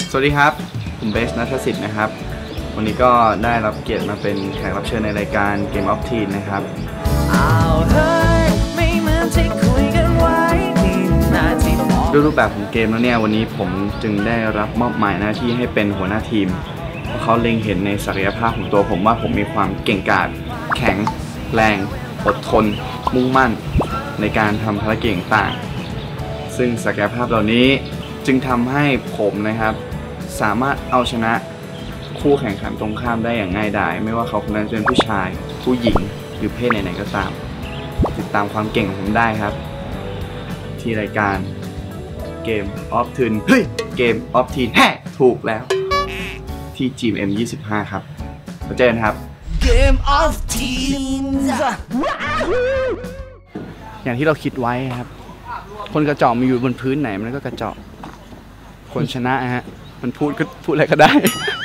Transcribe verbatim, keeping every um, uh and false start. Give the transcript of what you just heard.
สวัสดีครับผมเบสณัฐสิทธิ์นะครับวันนี้ก็ได้รับเกียรติมาเป็นแขกรับเชิญในรายการ Game of Teen นะครับด้วยรูปแบบของเกมแล้วเนี่ยวันนี้ผมจึงได้รับมอบหมายหน้าที่ให้เป็นหัวหน้าทีมเพราะเขาเล็งเห็นในศักยภาพของตัวผมว่าผมมีความเก่งกาจแข็งแรงอดทนมุ่งมั่นในการทำภารกิจต่างๆซึ่งศักยภาพเหล่านี้จึงทำให้ผมนะครับสามารถเอาชนะคู่แข่งขันตรงข้ามได้อย่างง่ายดายไม่ว่าเขาคนนั้นจะเป็นผู้ชายผู้หญิงหรือเพศไหนๆก็ตามติดตามความเก่งของผมได้ครับที่รายการ Game of Teen เฮ้ย Game of Teen แฮ่ถูกแล้วที่ จี เอ็ม ยี่สิบห้า ครับมาเจอกันครับ Game of Teens อย่างที่เราคิดไว้ครับคนกระจอกมีอยู่บนพื้นไหนมันก็กระจอกคนชนะฮะมันพูดก็พูดอะไรก็ได้